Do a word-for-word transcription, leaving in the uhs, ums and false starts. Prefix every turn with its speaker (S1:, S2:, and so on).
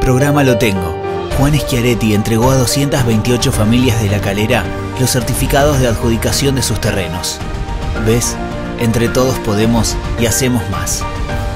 S1: programa Lo Tengo. Juan Schiaretti entregó a doscientas veintiocho familias de La Calera los certificados de adjudicación de sus terrenos. ¿Ves? Entre todos podemos y hacemos más.